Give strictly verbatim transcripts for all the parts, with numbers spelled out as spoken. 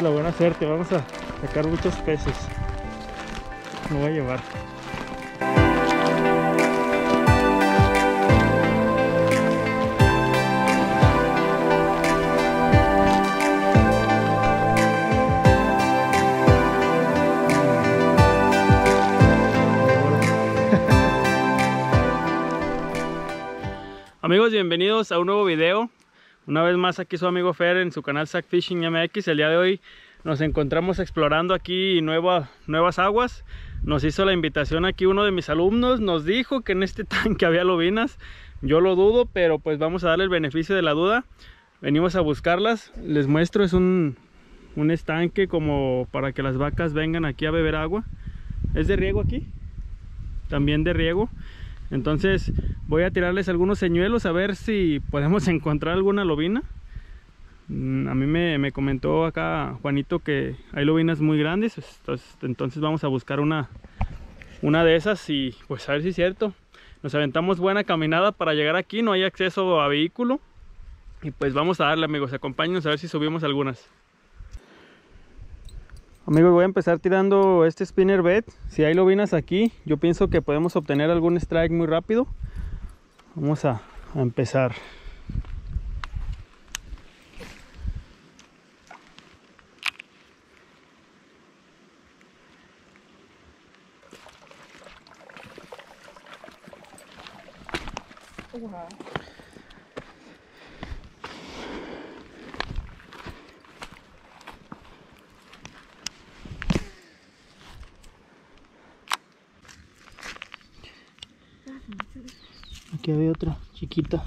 de la buena suerte. Vamos a sacar muchos peces. Me voy a llevar. Amigos, bienvenidos a un nuevo video. Una vez más aquí su amigo Fer en su canal Sac Fishing M X. El día de hoy nos encontramos explorando aquí nueva, nuevas aguas. Nos hizo la invitación aquí uno de mis alumnos. Nos dijo que en este tanque había lobinas. Yo lo dudo, pero pues vamos a darle el beneficio de la duda. Venimos a buscarlas. Les muestro, es un, un estanque como para que las vacas vengan aquí a beber agua. ¿Es de riego aquí? También de riego. Entonces voy a tirarles algunos señuelos a ver si podemos encontrar alguna lobina. A mí me, me comentó acá Juanito que hay lobinas muy grandes. Entonces, entonces vamos a buscar una, una de esas y pues a ver si es cierto. Nos aventamos buena caminada para llegar aquí, no hay acceso a vehículo. Y pues vamos a darle, amigos, acompáñenos a ver si subimos algunas. Amigos, voy a empezar tirando este spinnerbait. Si hay lobinas aquí, yo pienso que podemos obtener algún strike muy rápido. Vamos a, a empezar. Wow. Aquí había otra chiquita.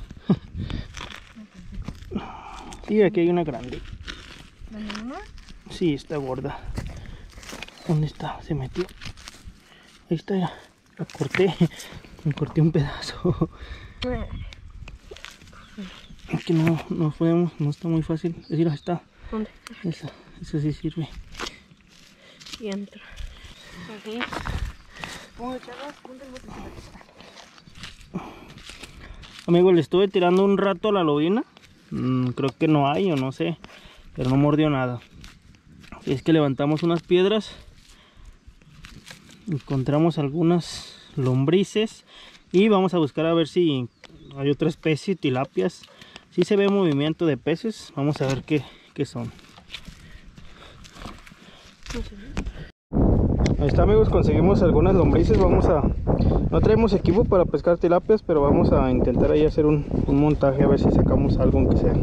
Sí, aquí hay una grande. ¿Banana? Sí, está gorda. ¿Dónde está? Se metió. Ahí está, ya. La corté. Me corté un pedazo. Es que no, no podemos, no está muy fácil. Es decir, ahí está. ¿Dónde? Esa, esa sí sirve. Y entra. Aquí. Vamos a echarlas. ¿Dónde el bote? Amigos, le estuve tirando un rato a la lobina. Mm, creo que no hay o no sé. Pero no mordió nada. Es que levantamos unas piedras. Encontramos algunas lombrices. Y vamos a buscar a ver si hay otra especie, tilapias. Si se ve movimiento de peces. Vamos a ver qué, qué son. Ahí está, amigos, conseguimos algunas lombrices. Vamos a... No traemos equipo para pescar tilapias, pero vamos a intentar ahí hacer un, un montaje a ver si sacamos algo aunque sea.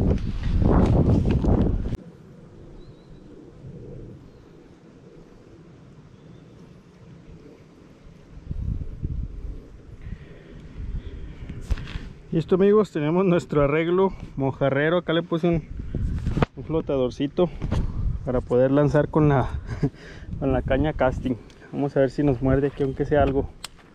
Y esto, amigos, tenemos nuestro arreglo mojarrero. Acá le puse un, un flotadorcito para poder lanzar con la, con la caña casting. Vamos a ver si nos muerde aquí aunque sea algo.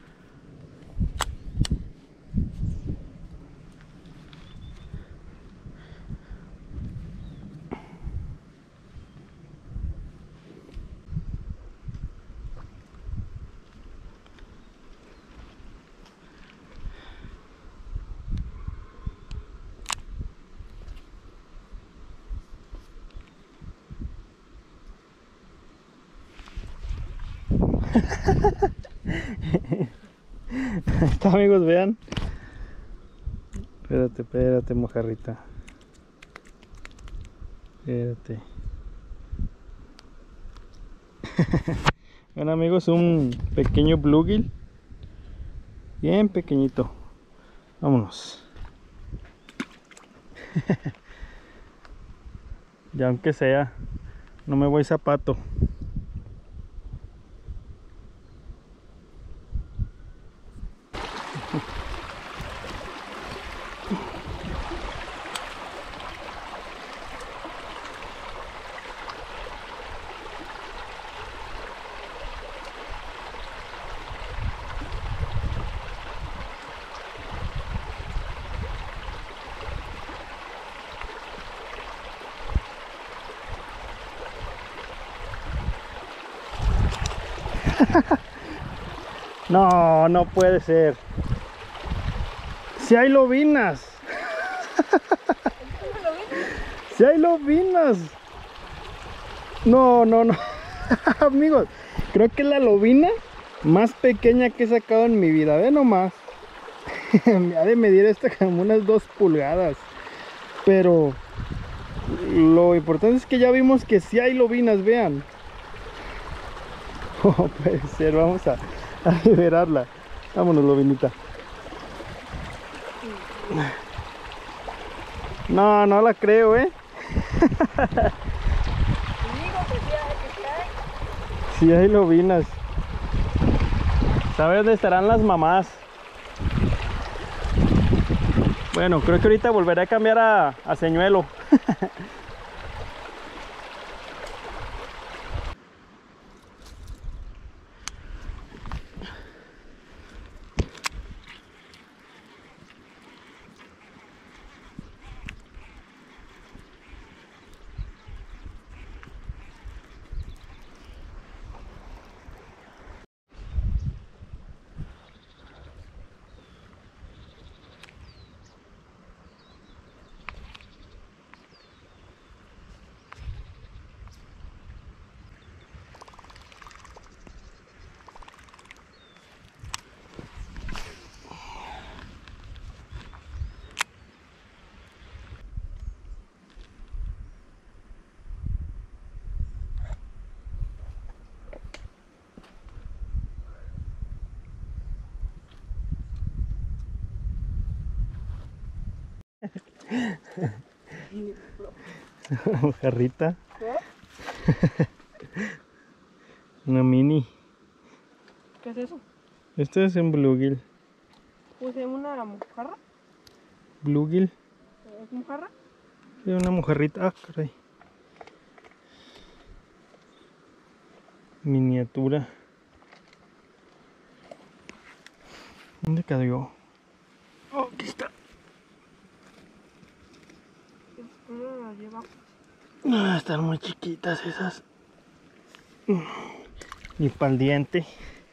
Ahí está, amigos, vean. Espérate, espérate, mojarrita. Espérate. Bueno, amigos, un pequeño bluegill. Bien pequeñito. Vámonos. Ya aunque sea, no me voy zapato. No, no puede ser. Si hay lobinas. Si hay lobinas. No, no, no. Amigos, creo que es la lobina más pequeña que he sacado en mi vida. Ve nomás. Me ha de medir esta como unas dos pulgadas. Pero lo importante es que ya vimos que sí hay lobinas, vean. Oh, puede ser, vamos a, a liberarla. Vámonos, lobinita. No, no la creo, ¿eh? Sí hay lobinas. ¿Sabe dónde estarán las mamás? Bueno, creo que ahorita volveré a cambiar a, a señuelo. Una mojarrita. Una mini. ¿Qué es eso? Esto es un bluegill. Pues es una mojarra. Bluegill. ¿Es mojarra? Sí, una mojarrita. Ah, caray. Miniatura. ¿Dónde cayó? Oh, aquí está. ¿Cómo la lleva? Ah, están muy chiquitas esas. Ni para el diente.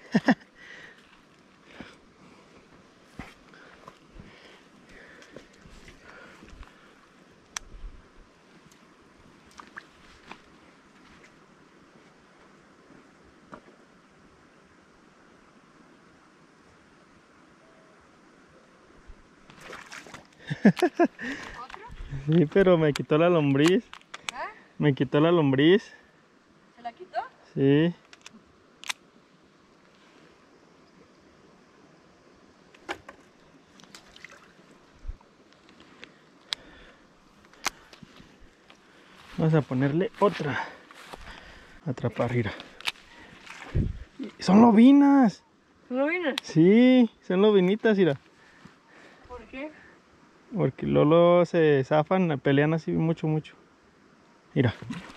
Sí, pero me quitó la lombriz. ¿Eh? Me quitó la lombriz. ¿Se la quitó? Sí. Vamos a ponerle otra. Atrapar, mira. Son lobinas. ¿No viene? Sí, son lobinitas, mira. ¿Por qué? Porque Lolo se zafan, pelean así mucho, mucho. Mira.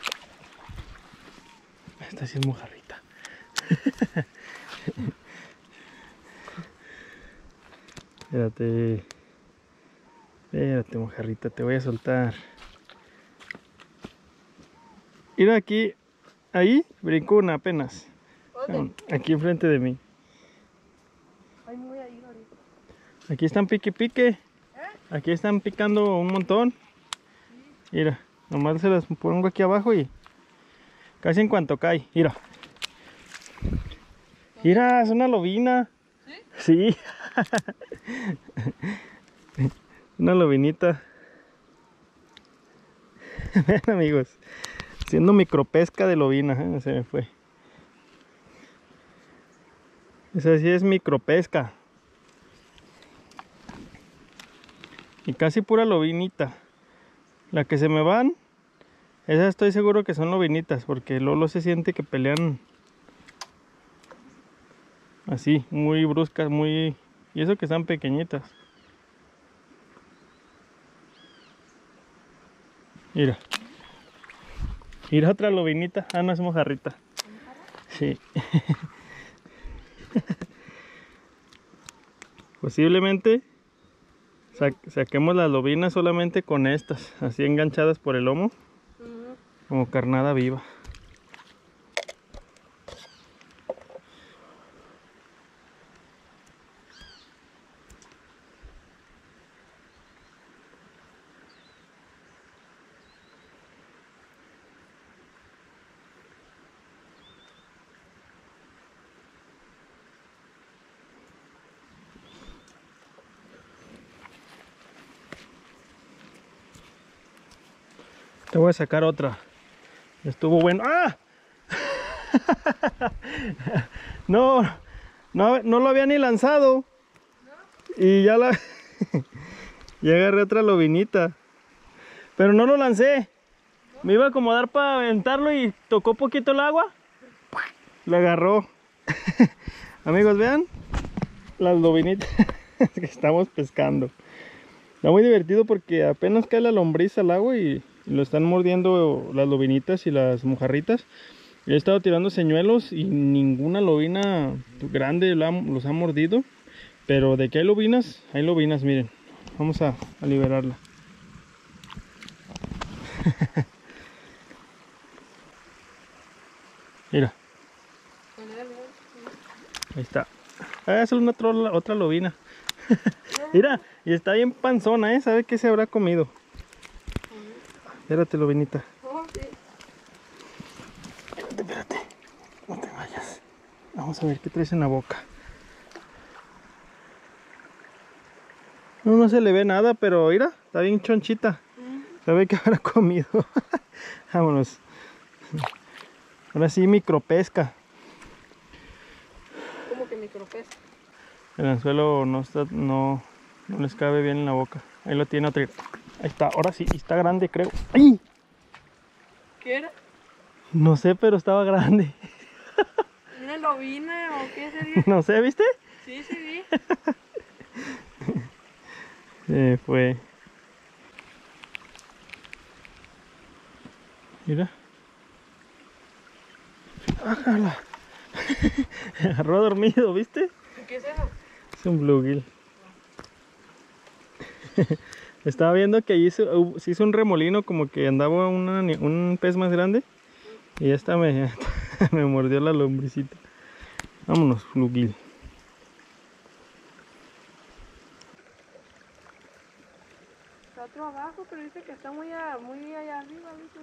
Esta sí es mojarrita. Espérate. Espérate, mojarrita, te voy a soltar. Mira aquí. Ahí brincó una apenas. ¿Dónde? Aquí enfrente de mí. Ay, me voy a ir ahorita. Aquí están pique pique. ¿Eh? Aquí están picando un montón. Mira, nomás se las pongo aquí abajo y casi en cuanto cae. Mira. Mira, es una lobina. ¿Sí? Sí. Una lobinita. Vean, amigos. Haciendo micropesca de lobina. ¿eh? Se me fue. Esa sí es micropesca. Y casi pura lobinita. La que se me van, esas estoy seguro que son lobinitas, porque Lolo se siente que pelean así, muy bruscas, muy... Y eso que están pequeñitas. Mira. Mira otra lobinita. Ah, no, es mojarrita. Sí. Posiblemente sa saquemos las lobinas solamente con estas, así enganchadas por el lomo, Uh-huh. como carnada viva. Te voy a sacar otra. Estuvo bueno. ¡Ah! No, no, no lo había ni lanzado. Y ya la... Ya agarré otra lobinita. Pero no lo lancé. Me iba a acomodar para aventarlo y tocó poquito el agua. Le agarró. Amigos, vean las lobinitas que estamos pescando. Está muy divertido porque apenas cae la lombriz al agua y lo están mordiendo las lobinitas y las mojarritas. He estado tirando señuelos y ninguna lobina grande los ha mordido. Pero de que hay lobinas, hay lobinas, miren. Vamos a, a liberarla. Mira. Ahí está. Ah, es una trola, otra lobina. Mira, y está bien panzona, ¿eh? ¿Sabe qué se habrá comido? Espérate, lobinita. Espérate, espérate. No te vayas. Vamos a ver qué traes en la boca. No, no se le ve nada, pero mira, está bien chonchita. ¿Sabe qué habrá comido? Vámonos. Ahora sí, micropesca. ¿Cómo que micropesca? El anzuelo no, está, no, no les cabe bien en la boca. Ahí lo tiene otra. Ahí está, ahora sí, está grande, creo. ¡Ay! ¿Qué era? No sé, pero estaba grande. ¿Una lobina o qué sería? No sé, ¿viste? Sí, sí, vi. Se fue. Mira. ¡Ájala! Agarró dormido, ¿viste? ¿Qué es eso? Es un bluegill. Estaba viendo que allí se, uh, se hizo un remolino, como que andaba una, un pez más grande. Y esta me, me mordió la lombricita. Vámonos, bluegill. Está otro abajo, pero dice que está muy, a, muy allá arriba. ¿Viste?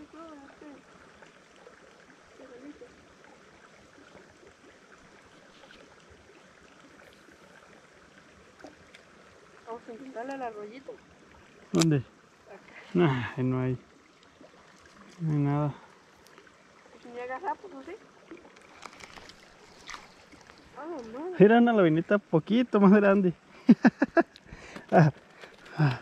Vamos a intentarle al arroyito. ¿Dónde? Nah, no hay. No hay nada. Si llega sapos, ¿o sí? Oh, no. Era una lobinita poquito más grande. ah, ah.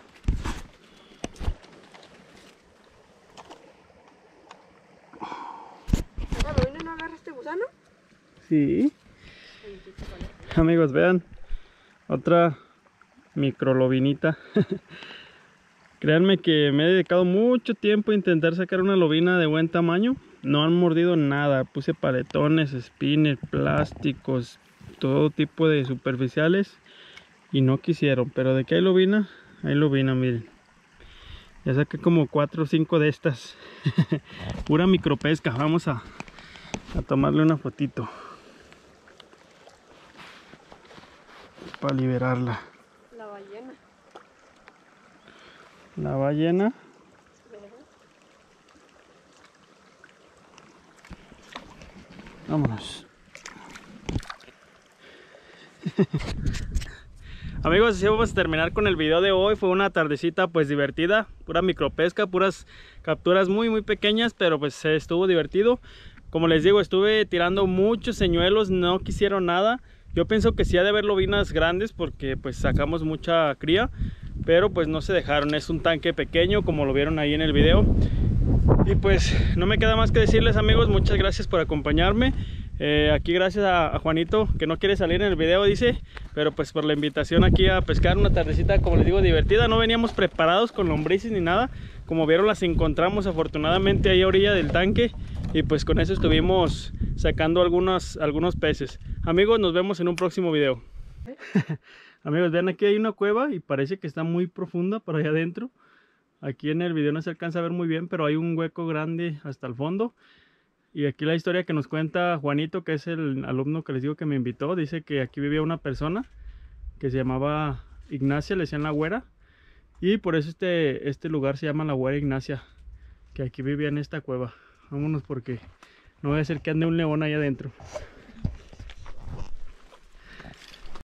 ¿Esa lobina no agarra este gusano? Sí. Amigos, vean. Otra micro lobinita. Créanme que me he dedicado mucho tiempo a intentar sacar una lobina de buen tamaño. No han mordido nada. Puse paletones, spinners, plásticos, todo tipo de superficiales y no quisieron. Pero de que hay lobina, hay lobina, miren. Ya saqué como cuatro o cinco de estas. Pura micropesca. Vamos a, a tomarle una fotito para liberarla. La ballena. La ballena. Vámonos. Amigos, así vamos a terminar con el video de hoy. Fue una tardecita pues divertida, pura micropesca, puras capturas muy muy pequeñas, pero pues estuvo divertido. Como les digo, estuve tirando muchos señuelos, no quisieron nada. Yo pienso que sí ha de haber lobinas grandes porque pues sacamos mucha cría, pero pues no se dejaron. Es un tanque pequeño, como lo vieron ahí en el video. Y pues no me queda más que decirles, amigos, muchas gracias por acompañarme. Eh, aquí gracias a, a Juanito, que no quiere salir en el video, dice, pero pues por la invitación aquí a pescar una tardecita, como les digo, divertida. No veníamos preparados con lombrices ni nada. Como vieron, las encontramos afortunadamente ahí a orilla del tanque, y pues con eso estuvimos sacando algunos, algunos peces. Amigos, nos vemos en un próximo video. Amigos, vean, aquí hay una cueva y parece que está muy profunda por allá adentro. Aquí en el video no se alcanza a ver muy bien, pero hay un hueco grande hasta el fondo. Y aquí la historia que nos cuenta Juanito, que es el alumno que les digo que me invitó, dice que aquí vivía una persona que se llamaba Ignacia, le decían la güera, y por eso este, este lugar se llama la güera Ignacia, que aquí vivía en esta cueva. Vámonos porque no voy a hacer que ande un león ahí adentro.